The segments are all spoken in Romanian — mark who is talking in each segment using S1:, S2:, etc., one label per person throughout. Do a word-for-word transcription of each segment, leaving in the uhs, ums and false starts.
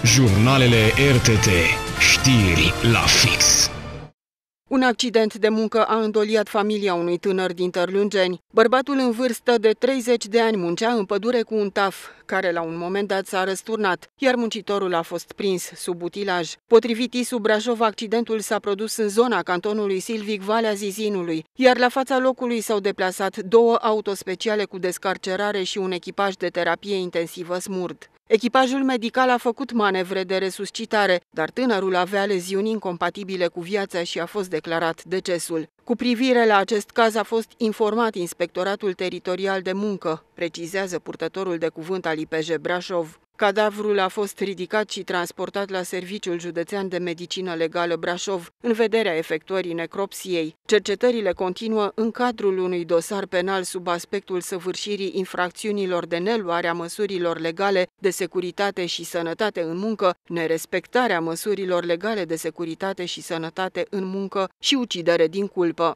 S1: Jurnalele R T T. Știri la fix.
S2: Un accident de muncă a îndoliat familia unui tânăr din Târlângeni. Bărbatul în vârstă de treizeci de ani muncea în pădure cu un taf, care la un moment dat s-a răsturnat, iar muncitorul a fost prins sub utilaj. Potrivit I S U Brașov, accidentul s-a produs în zona cantonului Silvic, Valea Zizinului, iar la fața locului s-au deplasat două autospeciale cu descarcerare și un echipaj de terapie intensivă SMURD. Echipajul medical a făcut manevre de resuscitare, dar tânărul avea leziuni incompatibile cu viața și a fost declarat decesul. Cu privire la acest caz a fost informat Inspectoratul Teritorial de Muncă, precizează purtătorul de cuvânt al I P J Brașov. Cadavrul a fost ridicat și transportat la Serviciul Județean de Medicină Legală Brașov, în vederea efectuării necropsiei. Cercetările continuă în cadrul unui dosar penal sub aspectul săvârșirii infracțiunilor de neluare a măsurilor legale de securitate și sănătate în muncă, nerespectarea măsurilor legale de securitate și sănătate în muncă și ucidere din culpă.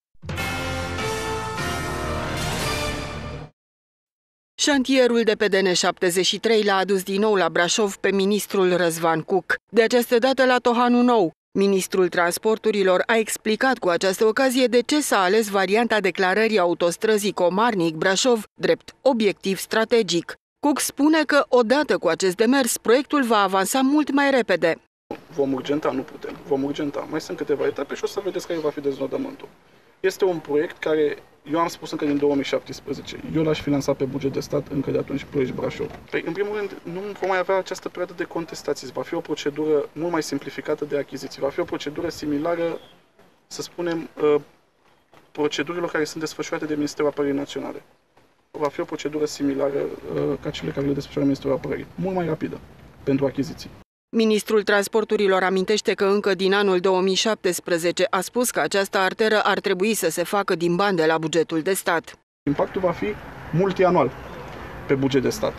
S2: Șantierul de pe D N șaptezeci și trei l-a adus din nou la Brașov pe ministrul Răzvan Cuc, de această dată la Tohanu Nou. Ministrul Transporturilor a explicat cu această ocazie de ce s-a ales varianta declarării autostrăzii Comarnic-Brașov drept obiectiv strategic. Cuc spune că, odată cu acest demers, proiectul va avansa mult mai repede.
S3: Vom urgenta? Nu putem. Vom urgenta. Mai sunt câteva etape și o să vedeți care va fi deznodământul. Este un proiect care, eu am spus încă din două mii șaptesprezece, eu l-aș finanța pe buget de stat încă de atunci Ploiești Brașov. Păi, în primul rând, nu vom mai avea această perioadă de contestații. Va fi o procedură mult mai simplificată de achiziții. Va fi o procedură similară, să spunem, procedurilor care sunt desfășurate de Ministerul Apărării Naționale. Va fi o procedură similară ca cele care le desfășoară Ministerul Apărării. Mult mai rapidă pentru achiziții.
S2: Ministrul Transporturilor amintește că încă din anul două mii șaptesprezece a spus că această arteră ar trebui să se facă din bani de la bugetul de stat.
S3: Impactul va fi multianual pe buget de stat.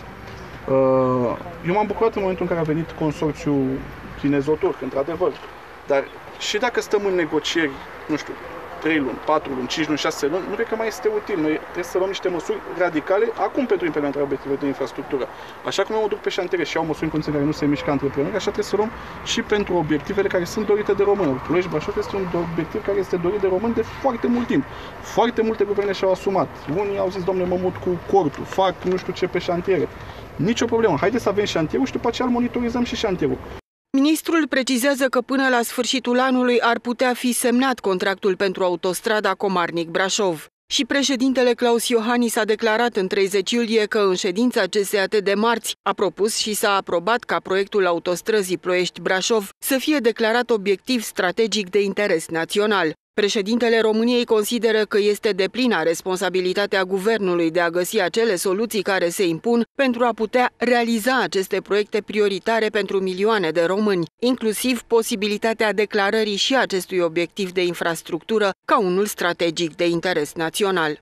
S3: Eu m-am bucurat în momentul în care a venit consorțiul Chinezoturc, într-adevăr, dar și dacă stăm în negocieri, nu știu, trei luni, patru luni, cinci luni, șase luni, nu cred că mai este util. Noi trebuie să luăm niște măsuri radicale acum pentru implementarea obiectivelor de infrastructură. Așa cum eu mă duc pe șantiere și au măsuri în condiții care nu se mișcă antreprenori, așa trebuie să luăm și pentru obiectivele care sunt dorite de români. Ploiești Brașov este un obiectiv care este dorit de români de foarte mult timp. Foarte multe guverne și-au asumat. Unii au zis, domnule, mă mut cu cortul, fac nu știu ce pe șantiere. Nicio problemă. Haideți să avem șantierul și după aceea îl monitorizăm și șantierul.
S2: Ministrul precizează că până la sfârșitul anului ar putea fi semnat contractul pentru autostrada Comarnic-Brașov. Și președintele Claus Iohannis a declarat în treizeci iulie că în ședința C S A T de marți a propus și s-a aprobat ca proiectul autostrăzii Ploiești-Brașov să fie declarat obiectiv strategic de interes național. Președintele României consideră că este deplină responsabilitatea guvernului de a găsi acele soluții care se impun pentru a putea realiza aceste proiecte prioritare pentru milioane de români, inclusiv posibilitatea declarării și acestui obiectiv de infrastructură ca unul strategic de interes național.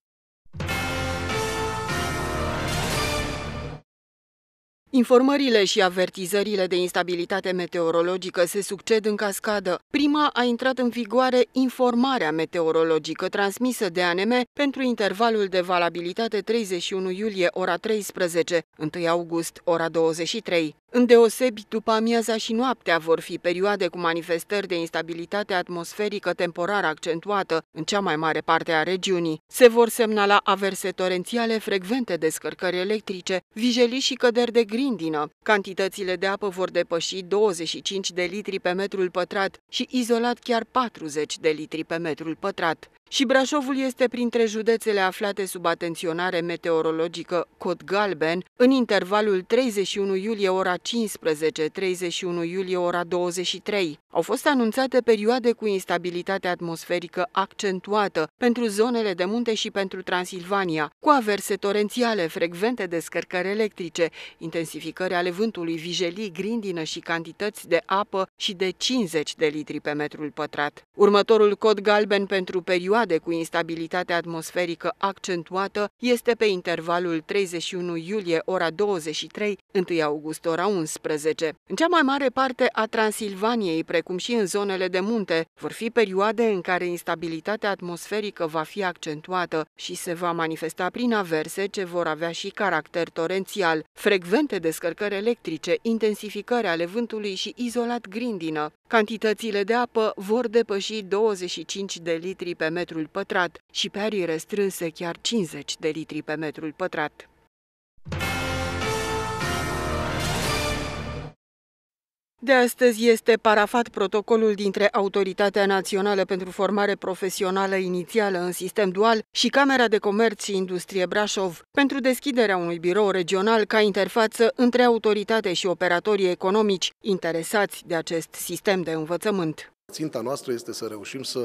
S2: Informările și avertizările de instabilitate meteorologică se succed în cascadă. Prima a intrat în vigoare informarea meteorologică transmisă de A N M pentru intervalul de valabilitate treizeci și unu iulie ora treisprezece, unu august ora douăzeci și trei. Îndeosebi, după amiaza și noaptea vor fi perioade cu manifestări de instabilitate atmosferică temporar accentuată în cea mai mare parte a regiunii. Se vor semnala averse torențiale, frecvente descărcări electrice, vijelii și căderi de grindină. Cantitățile de apă vor depăși douăzeci și cinci de litri pe metrul pătrat și izolat chiar patruzeci de litri pe metrul pătrat. Și Brașovul este printre județele aflate sub atenționare meteorologică cod galben în intervalul treizeci și unu iulie ora cincisprezece - treizeci și unu iulie ora douăzeci și trei. Au fost anunțate perioade cu instabilitate atmosferică accentuată pentru zonele de munte și pentru Transilvania, cu averse torențiale, frecvente descărcări electrice, intensificări ale vântului, vijelii, grindină și cantități de apă și de cincizeci de litri pe metrul pătrat. Următorul cod galben pentru perioade perioade cu instabilitate atmosferică accentuată este pe intervalul treizeci și unu iulie ora douăzeci și trei - unu august ora unsprezece. În cea mai mare parte a Transilvaniei, precum și în zonele de munte, vor fi perioade în care instabilitatea atmosferică va fi accentuată și se va manifesta prin averse ce vor avea și caracter torențial, frecvente descărcări electrice, intensificări ale vântului și izolat grindină. Cantitățile de apă vor depăși douăzeci și cinci de litri pe metrul pătrat și pe arii restrânse chiar cincizeci de litri pe metrul pătrat. De astăzi este parafat protocolul dintre Autoritatea Națională pentru Formare Profesională Inițială în Sistem Dual și Camera de Comerț și Industrie Brașov pentru deschiderea unui birou regional ca interfață între autoritate și operatorii economici interesați de acest sistem de învățământ.
S4: Ținta noastră este să reușim să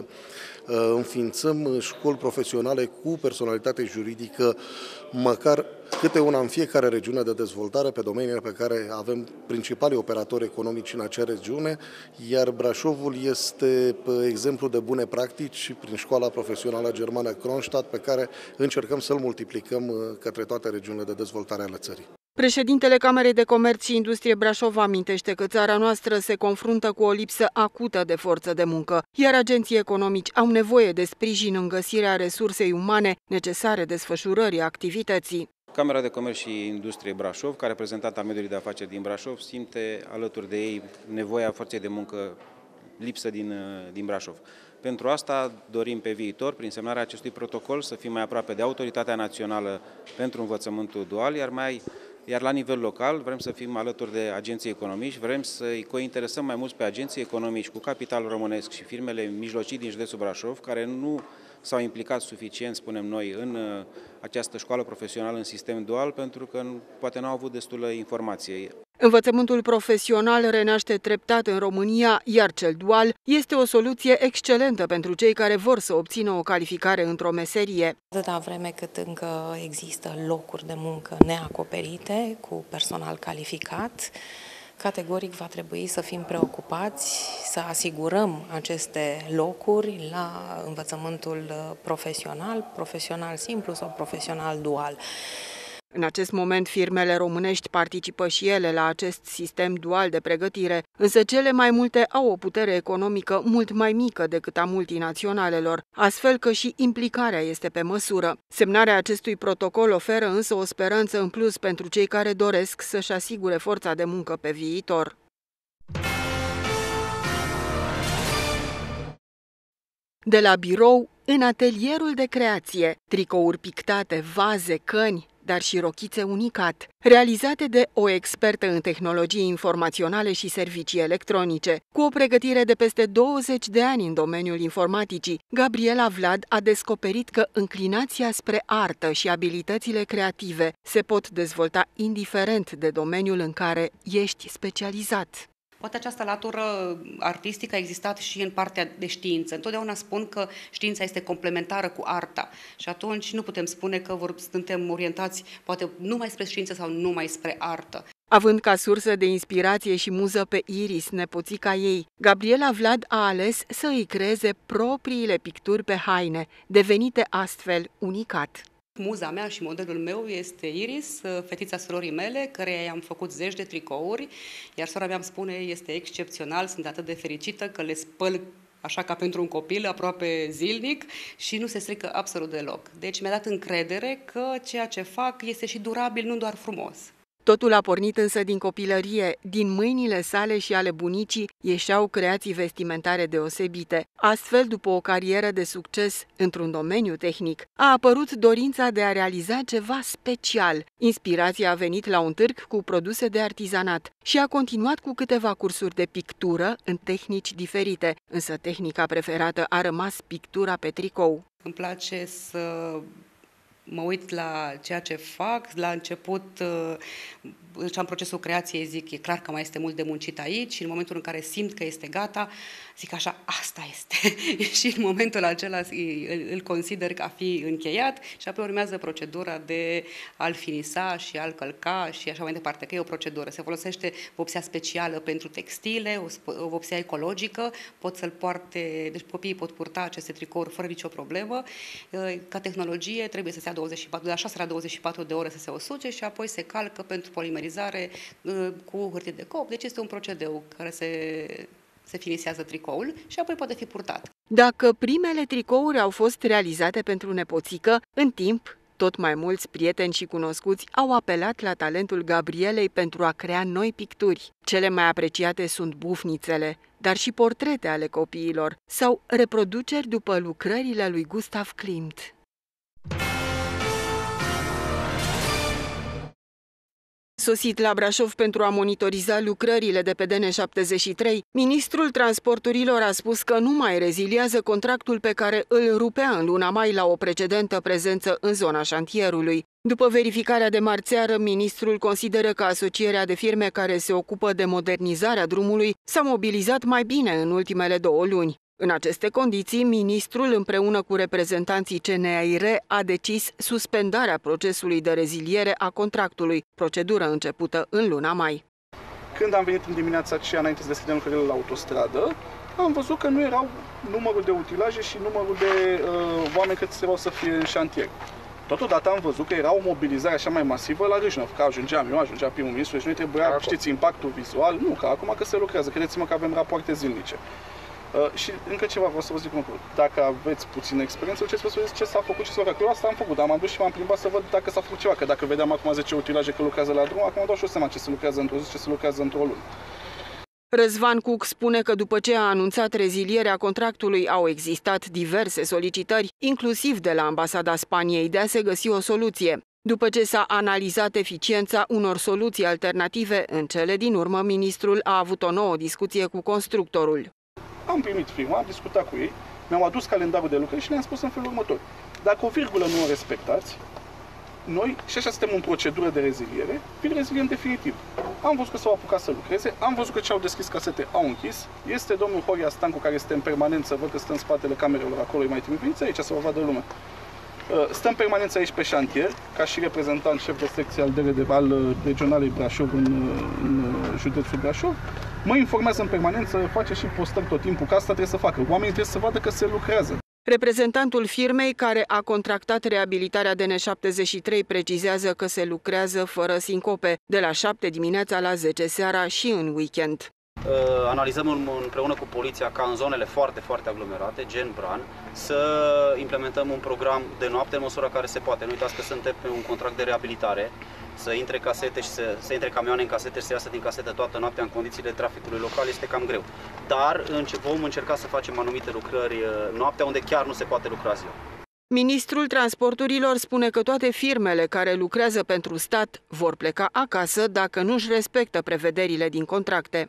S4: înființăm școli profesionale cu personalitate juridică, măcar câte una în fiecare regiune de dezvoltare, pe domeniile pe care avem principalii operatori economici în acea regiune, iar Brașovul este exemplu de bune practici prin școala profesională germană Kronstadt, pe care încercăm să-l multiplicăm către toate regiunile de dezvoltare ale țării.
S2: Președintele Camerei de Comerț și Industrie Brașov amintește că țara noastră se confruntă cu o lipsă acută de forță de muncă, iar agenții economici au nevoie de sprijin în găsirea resursei umane necesare desfășurării activității.
S5: Camera de Comerț și Industrie Brașov, ca reprezentant al mediului de afaceri din Brașov, simte alături de ei nevoia forței de muncă lipsă din, din Brașov. Pentru asta dorim pe viitor, prin semnarea acestui protocol, să fim mai aproape de Autoritatea Națională pentru Învățământul Dual, iar mai Iar la nivel local vrem să fim alături de agenții economici, vrem să-i cointeresăm mai mult pe agenții economici cu capital românesc și firmele mijlocii din județul Brașov, care nu s-au implicat suficient, spunem noi, în această școală profesională în sistem dual, pentru că poate nu au avut destulă informație.
S2: Învățământul profesional renaște treptat în România, iar cel dual este o soluție excelentă pentru cei care vor să obțină o calificare într-o meserie.
S6: Atâta vreme cât încă există locuri de muncă neacoperite cu personal calificat, categoric va trebui să fim preocupați să asigurăm aceste locuri la învățământul profesional, profesional simplu sau profesional dual.
S2: În acest moment, firmele românești participă și ele la acest sistem dual de pregătire, însă cele mai multe au o putere economică mult mai mică decât a multinaționalelor, astfel că și implicarea este pe măsură. Semnarea acestui protocol oferă însă o speranță în plus pentru cei care doresc să-și asigure forța de muncă pe viitor. De la birou în atelierul de creație, tricouri pictate, vaze, căni, dar și rochițe unicat, realizate de o expertă în tehnologii informaționale și servicii electronice. Cu o pregătire de peste douăzeci de ani în domeniul informaticii, Gabriela Vlad a descoperit că înclinația spre artă și abilitățile creative se pot dezvolta indiferent de domeniul în care ești specializat.
S7: Poate această latură artistică a existat și în partea de știință. Întotdeauna spun că știința este complementară cu arta și atunci nu putem spune că vor, suntem orientați poate numai spre știință sau numai spre artă.
S2: Având ca sursă de inspirație și muză pe Iris, nepoțica ei, Gabriela Vlad a ales să îi creeze propriile picturi pe haine, devenite astfel unicat.
S7: Muza mea și modelul meu este Iris, fetița surorii mele, căreia i-am făcut zeci de tricouri, iar sora mea îmi spune, este excepțional, sunt atât de fericită că le spăl așa ca pentru un copil, aproape zilnic și nu se strică absolut deloc. Deci mi-a dat încredere că ceea ce fac este și durabil, nu doar frumos.
S2: Totul a pornit însă din copilărie, din mâinile sale și ale bunicii ieșeau creații vestimentare deosebite. Astfel, după o carieră de succes într-un domeniu tehnic, a apărut dorința de a realiza ceva special. Inspirația a venit la un târg cu produse de artizanat și a continuat cu câteva cursuri de pictură în tehnici diferite, însă tehnica preferată a rămas pictura pe tricou.
S7: Îmi place să mă uit la ceea ce fac. La început și am procesul creației, zic, e clar că mai este mult de muncit aici și în momentul în care simt că este gata, zic așa, asta este. Și în momentul acela îl, îl consider a fi încheiat și apoi urmează procedura de a-l finisa și a-l călca și așa mai departe, că e o procedură. Se folosește vopsea specială pentru textile, o, o vopsea ecologică, pot să-l poarte, deci copiii pot purta aceste tricouri fără nicio problemă. Ca tehnologie trebuie să se ia douăzeci și patru, de la șase la douăzeci și patru de ore să se usuce și apoi se calcă pentru polimerizare cu hârtie de cop. Deci este un procedeu care se, se finisează tricoul și apoi poate fi purtat.
S2: Dacă primele tricouri au fost realizate pentru nepoțică, în timp, tot mai mulți prieteni și cunoscuți au apelat la talentul Gabrielei pentru a crea noi picturi. Cele mai apreciate sunt bufnițele, dar și portrete ale copiilor sau reproduceri după lucrările lui Gustav Klimt. Sosit la Brașov pentru a monitoriza lucrările de pe D N șaptezeci și trei, ministrul transporturilor a spus că nu mai reziliază contractul pe care îl rupea în luna mai la o precedentă prezență în zona șantierului. După verificarea de marțeară, ministrul consideră că asocierea de firme care se ocupă de modernizarea drumului s-a mobilizat mai bine în ultimele două luni. În aceste condiții, ministrul, împreună cu reprezentanții C N A R, a decis suspendarea procesului de reziliere a contractului, procedură începută în luna mai.
S3: Când am venit în dimineața aceea, înainte să deschidem lucrările la autostradă, am văzut că nu erau numărul de utilaje și numărul de uh, oameni care trebuiau să fie în șantier. Totodată am văzut că era o mobilizare așa mai masivă la Râșnov, că ajungeam eu, ajungea primul ministru și noi trebuia, acum. știți, impactul vizual. Nu, că acum că se lucrează, credeți-mă că avem rapoarte zilnice. Uh, și încă ceva vreau să vă zic un lucru. Dacă aveți puțină experiență, ce să vă ce s-a făcut, ce s-a făcut. Eu asta am făcut, dar m-am dus și m-am plimbat să văd dacă s-a făcut ceva. Că dacă vedeam acum zece utilaje că lucrează la drum, acum dau și o seama ce se lucrează într-o zi, ce se lucrează într-o lună.
S2: Răzvan Cuc spune că după ce a anunțat rezilierea contractului au existat diverse solicitări, inclusiv de la Ambasada Spaniei, de a se găsi o soluție. După ce s-a analizat eficiența unor soluții alternative, în cele din urmă, ministrul a avut o nouă discuție cu constructorul.
S3: Am primit firma, am discutat cu ei, mi-au adus calendarul de lucrări și le-am spus în felul următor. Dacă o virgulă nu o respectați, noi, și așa suntem în procedură de reziliere, vi-l reziliem definitiv. Am văzut că s-au apucat să lucreze, am văzut că ce-au deschis casete au închis. Este domnul Horia Stancu, care este în permanență, văd că stă în spatele camerelor acolo, îi mai trimit aici să vă vadă lumea. Stă în permanență aici pe șantier, ca și reprezentant șef de secție al D R D al regionalei Brașov în, în județul Brașov. Mă informează în permanență, face și postări tot timpul, că asta trebuie să facă. Oamenii trebuie să vadă că se lucrează.
S2: Reprezentantul firmei care a contractat reabilitarea D N șaptezeci și trei precizează că se lucrează fără sincope, de la șapte dimineața la zece seara și în weekend.
S8: Analizăm împreună cu poliția ca în zonele foarte, foarte aglomerate, gen Bran, să implementăm un program de noapte în măsura care se poate. Nu uitați că suntem pe un contract de reabilitare, să intre casete și să, să intre camioane în casete și să iasă din casete toată noaptea în condițiile traficului local este cam greu. Dar vom încerca să facem anumite lucrări noaptea unde chiar nu se poate lucra ziua.
S2: Ministrul Transporturilor spune că toate firmele care lucrează pentru stat vor pleca acasă dacă nu-și respectă prevederile din contracte.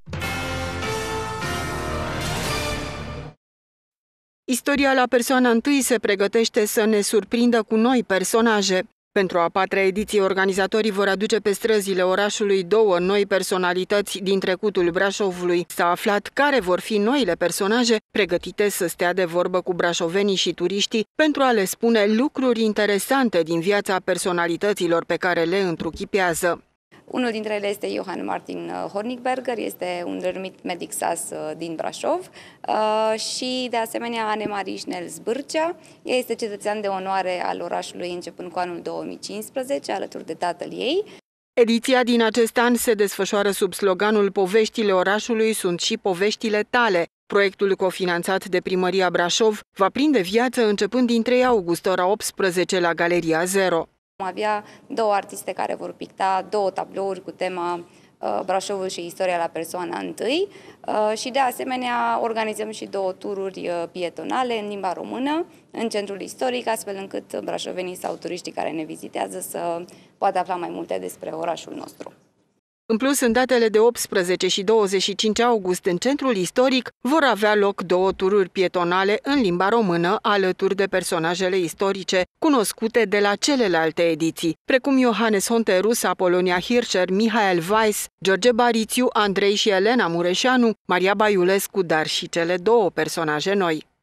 S2: Istoria la persoana întâi se pregătește să ne surprindă cu noi personaje. Pentru a patra ediție, organizatorii vor aduce pe străzile orașului două noi personalități din trecutul Brașovului. S-a aflat care vor fi noile personaje pregătite să stea de vorbă cu brașovenii și turiștii pentru a le spune lucruri interesante din viața personalităților pe care le întruchipează.
S9: Unul dintre ele este Johann Martin Hornigberger, este un renumit medic sas din Brașov și de asemenea Anemarie Schnell-Zbârcea. Ea este cetățean de onoare al orașului începând cu anul două mii cincisprezece, alături de tatăl ei.
S2: Ediția din acest an se desfășoară sub sloganul Poveștile orașului sunt și poveștile tale. Proiectul cofinanțat de Primăria Brașov va prinde viață începând din trei august, ora optsprezece, la Galeria Zero.
S9: Vom avea două artiste care vor picta două tablouri cu tema uh, Brașovul și istoria la persoana întâi uh, și de asemenea organizăm și două tururi uh, pietonale în limba română în centrul istoric, astfel încât brașovenii sau turiștii care ne vizitează să poată afla mai multe despre orașul nostru.
S2: În plus, în datele de optsprezece și douăzeci și cinci august, în centrul istoric, vor avea loc două tururi pietonale în limba română, alături de personajele istorice cunoscute de la celelalte ediții, precum Iohannes Honterus, Apolonia Hirscher, Mihail Weiss, George Barițiu, Andrei și Elena Mureșanu, Maria Baiulescu, dar și cele două personaje noi.